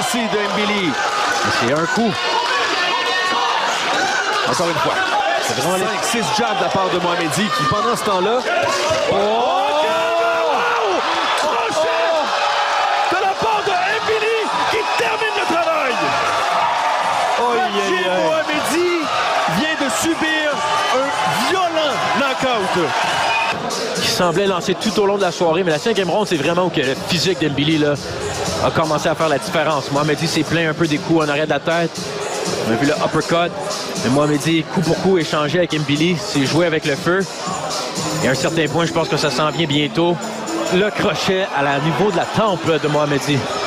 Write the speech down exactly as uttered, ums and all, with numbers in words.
ici de Mbili. C'est un coup. Encore une fois. C'est vraiment cinq six jabs de la part de Mohamedi qui, pendant ce temps-là... Oh! Oh! Crochet de la part de Mbili qui termine le travail! Oh, Mohamedi vient de subir un violent knockout. Qui semblait lancer tout au long de la soirée, mais la cinquième ronde, c'est vraiment où que le physique d'Mbili a commencé à faire la différence. Mohamedi s'est plaint un peu des coups en arrière de la tête. On a vu le uppercut. Mais Mohamedi, coup pour coup, échangé avec Mbili, s'est joué avec le feu. Et à un certain point, je pense que ça s'en vient bientôt. Le crochet à la niveau de la tempe de Mohamedi.